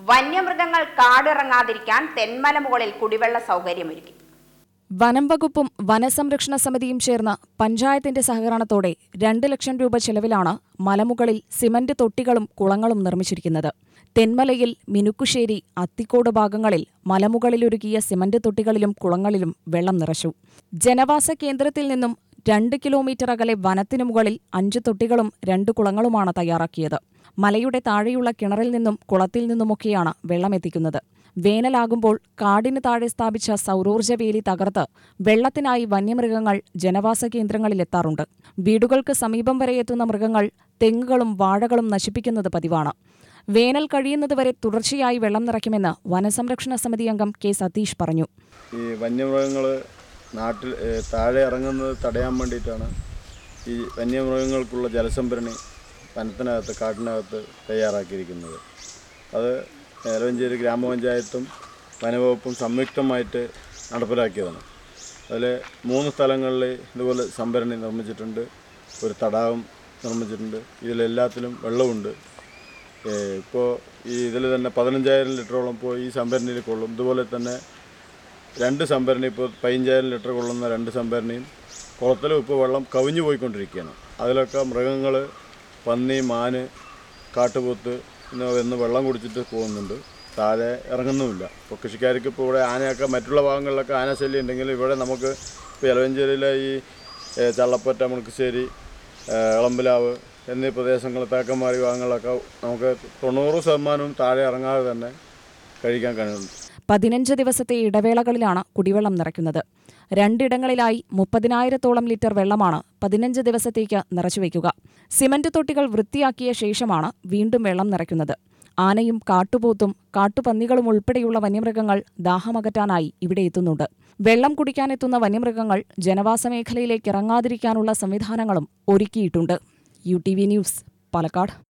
വന്യമൃഗങ്ങൾ കാടിറങ്ങാതിരിക്കാൻ തെന്മല മുകളിൽ കുടിവെള്ള സൗകര്യമൊരുക്കി. വനം വകുപ്പും വനസംരക്ഷണ സമിതിയും ചേർന്ന് പഞ്ചായത്തിന്റെ സഹകരണത്തോടെ 2 ലക്ഷം രൂപ ചെലവിലാണ് മലമുകളിൽ സിമന്റ് തൊട്ടികളും കുളങ്ങളും നിർമ്മിച്ചിരിക്കുന്നത്. തെന്മലയിൽ മിനുക്കുശ്ശേരി, അത്തിക്കോട് ഭാഗങ്ങളിൽ മലമുകളിലൊരുക്കിയ സിമന്റ് തൊട്ടികളിലും കുളങ്ങളിലും വെള്ളം നിറച്ചു. ജനവാസ കേന്ദ്രത്തിൽ നിന്നും 2 കിലോമീറ്റർ അകലെ വനത്തിനു മുകളിൽ 5 തൊട്ടികളും 2 കുളങ്ങളുമാണ് തയ്യാറാക്കിയത്. മലയുടെ താഴെയുള്ള കിണറിൽ നിന്നും കുളത്തിൽ നിന്നുമൊക്കെയാണ് വെള്ളമെത്തിക്കുന്നത്. വേനലാകുമ്പോൾ കാടിന് താഴെ സ്ഥാപിച്ച സൗരോർജ്ജ വേലി തകർത്ത് വെള്ളത്തിനായി വന്യമൃഗങ്ങൾ ജനവാസ കേന്ദ്രങ്ങളിലെത്താറുണ്ട്. വീടുകൾക്ക് സമീപം വരെ എത്തുന്ന മൃഗങ്ങൾ തെങ്ങുകളും വാഴകളും നശിപ്പിക്കുന്നത് പതിവാണ്. വേനൽ കഴിയുന്നതുവരെ തുടർച്ചയായി വെള്ളം നിറയ്ക്കുമെന്ന് വനസംരക്ഷണ സമിതി അംഗം കെ സതീഷ് പറഞ്ഞു. ഈ വന്യമൃഗങ്ങൾ നാട്ടിൽ താഴെ ഇറങ്ങുന്നത് തടയാൻ വേണ്ടിയിട്ടാണ് ഈ വന്യമൃഗങ്ങൾക്കുള്ള ജലസംഭരണി വനത്തിനകത്ത് കാട്ടിനകത്ത് തയ്യാറാക്കിയിരിക്കുന്നത്. അത് എലവഞ്ചേരി ഗ്രാമപഞ്ചായത്തും വനവകുപ്പും സംയുക്തമായിട്ട് നടപ്പിലാക്കിയതാണ്. അതിൽ 3 സ്ഥലങ്ങളിൽ ഇതുപോലെ സംഭരണി നിർമ്മിച്ചിട്ടുണ്ട്, ഒരു തടാകം നിർമ്മിച്ചിട്ടുണ്ട്. ഇതിലെല്ലാത്തിലും വെള്ളമുണ്ട്. ഇപ്പോൾ ഇതിൽ തന്നെ 15,000 ലിറ്ററോളം ഇപ്പോൾ ഈ സംഭരണിയിൽ കൊള്ളും. ഇതുപോലെ തന്നെ 2 സംഭരണി, ഇപ്പോൾ 15,000 ലിറ്റർ കൊള്ളുന്ന 2 സംഭരണിയും കുളത്തിലും ഇപ്പോൾ വെള്ളം കവിഞ്ഞു പോയിക്കൊണ്ടിരിക്കുകയാണ്. അതിലൊക്കെ മൃഗങ്ങൾ, പന്നി, മാന്, കാട്ടുപോത്ത് എന്ന് വെള്ളം കുടിച്ചിട്ട് പോകുന്നുണ്ട്. താഴെ ഇറങ്ങുന്നുമില്ല. ഇപ്പോൾ കൃഷിക്കാർക്ക് ഇപ്പോൾ ഇവിടെ ആനയൊക്കെ മറ്റുള്ള ഭാഗങ്ങളിലൊക്കെ ആനശല്യം ഉണ്ടെങ്കിൽ ഇവിടെ നമുക്ക് ഇപ്പോൾ എലവഞ്ചേരിയിലെ ഈ ചള്ളപ്പറ്റ, മുണുക്കുശ്ശേരി, ഇളമ്പലാവ് എന്നീ പ്രദേശങ്ങൾ, തേക്കന്മാരി ഭാഗങ്ങളിലൊക്കെ നമുക്ക് 90% താഴെ ഇറങ്ങാതെ തന്നെ കഴിക്കാൻ കഴിയുന്നുണ്ട്. 15 ദിവസത്തെ ഇടവേളകളിലാണ് കുടിവെള്ളം നിറയ്ക്കുന്നത്. 2 ഇടങ്ങളിലായി 30,000-ഓളം ലിറ്റർ വെള്ളമാണ് 15 ദിവസത്തേക്ക് നിറച്ചുവെക്കുക. സിമന്റ് തൊട്ടികൾ വൃത്തിയാക്കിയ ശേഷമാണ് വീണ്ടും വെള്ളം നിറയ്ക്കുന്നത്. ആനയും കാട്ടുപോത്തും കാട്ടുപന്നികളും ഉൾപ്പെടെയുള്ള വന്യമൃഗങ്ങൾ ദാഹമകറ്റാനായി ഇവിടെ എത്തുന്നുണ്ട്. വെള്ളം കുടിക്കാനെത്തുന്ന വന്യമൃഗങ്ങൾ ജനവാസ മേഖലയിലേക്ക് ഇറങ്ങാതിരിക്കാനുള്ള സംവിധാനങ്ങളും ഒരുക്കിയിട്ടുണ്ട്. UTV news, Palakkad.